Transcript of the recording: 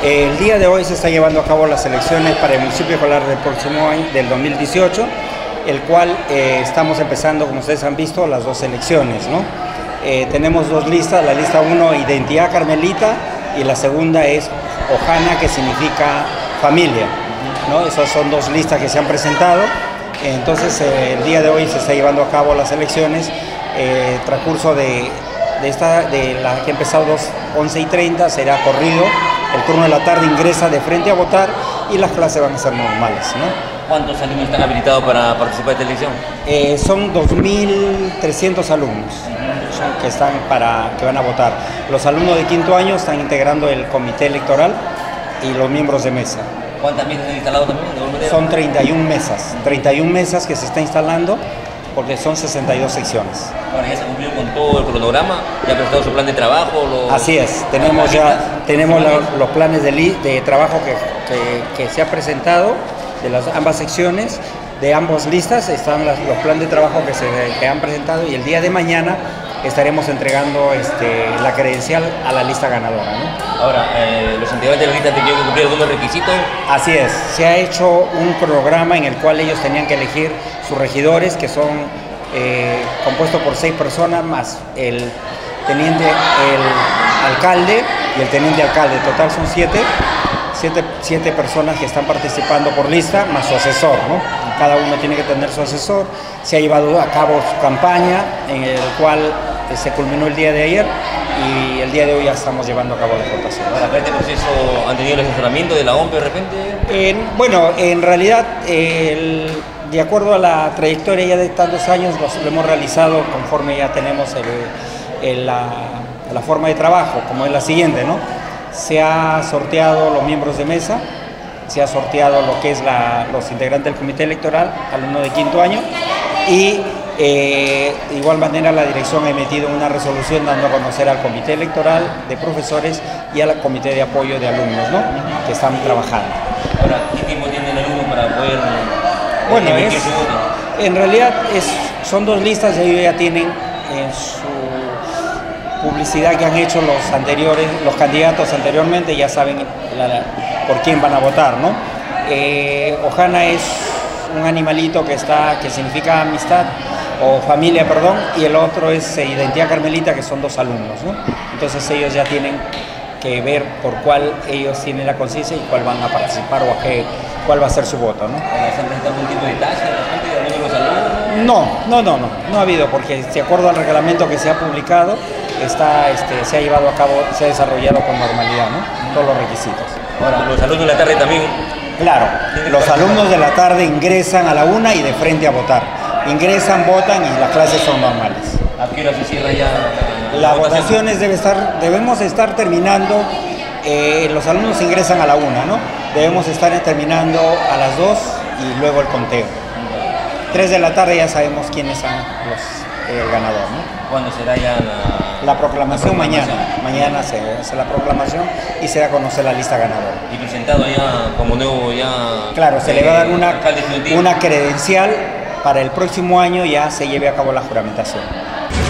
El día de hoy se está llevando a cabo las elecciones para el municipio escolar del próximo año, del 2018, el cual estamos empezando, como ustedes han visto, las dos elecciones, ¿no? Tenemos dos listas, la lista 1, Identidad Carmelita, y la segunda es Ojana, que significa familia, ¿no? Esas son dos listas que se han presentado. Entonces, el día de hoy se está llevando a cabo las elecciones. Transcurso de la que ha empezado 11:30 será corrido. El turno de la tarde ingresa de frente a votar y las clases van a ser normales, ¿no? ¿Cuántos alumnos están habilitados para participar de esta elección? Son 2.300 alumnos que van a votar. Los alumnos de quinto año están integrando el comité electoral y los miembros de mesa. ¿Cuántas mesas han instalado también? Son 31 mesas que se está instalando, porque son 62 secciones. Ahora ya se cumplió con todo el cronograma, ya ha presentado su plan de trabajo. Así es, tenemos los planes de trabajo que se ha presentado de las ambas secciones, de ambas listas, están los planes de trabajo que han presentado, y el día de mañana estaremos entregando la credencial a la lista ganadora, ¿no? Ahora, los integrantes de la lista tenían que cumplir algunos requisitos. Así es, se ha hecho un cronograma en el cual ellos tenían que elegir sus regidores, que son compuestos por 6 personas, más el teniente, el alcalde y el teniente alcalde. En total son 7 personas que están participando por lista, más su asesor, ¿no? Cada uno tiene que tener su asesor. Se ha llevado a cabo su campaña, en el cual se culminó el día de ayer, y el día de hoy ya estamos llevando a cabo la votación. Ahora, ¿para este proceso han tenido el asesoramiento de la OMP de repente? Bueno, en realidad, de acuerdo a la trayectoria ya de tantos años, lo hemos realizado conforme ya tenemos la forma de trabajo, como es la siguiente, ¿no? Se ha sorteado los miembros de mesa, se ha sorteado lo que es los integrantes del comité electoral, alumnos de quinto año, y de igual manera la dirección ha emitido una resolución dando a conocer al comité electoral de profesores y al comité de apoyo de alumnos, ¿no? Que están trabajando. Ahora, ¿qué tiempo tiene el alumno para poder emitir su voto? En realidad son dos listas y ellos ya tienen en su publicidad que han hecho los candidatos anteriormente, ya saben por quién van a votar, ¿no? Ojana es un animalito que significa amistad o familia, perdón, y el otro es Identidad Carmelita, que son 2 alumnos, ¿no? Entonces ellos ya tienen que ver por cuál ellos tienen la conciencia y cuál van a participar o cuál va a ser su voto, ¿no? ¿Se han presentado algún tipo de tasa de repente de algunos de los alumnos? No ha habido, porque de acuerdo al reglamento que se ha publicado, se ha llevado a cabo, se ha desarrollado con normalidad, ¿no? Todos los requisitos. Ahora, los alumnos de la tarde también. Claro, los alumnos de la tarde ingresan a la 1 y de frente a votar. Ingresan, votan y las clases son normales. ¿A qué hora se cierra ya las votaciones? Debemos estar terminando, los alumnos ingresan a la 1, ¿no? Debemos estar terminando a las 2 y luego el conteo. 3 de la tarde ya sabemos quiénes son el ganador, ¿no? ¿Cuándo será ya la proclamación? Mañana se hace la proclamación y se da a conocer la lista ganadora. ¿Y presentado ya como nuevo ya? Claro, se le va a dar una credencial para el próximo año, ya se lleve a cabo la juramentación.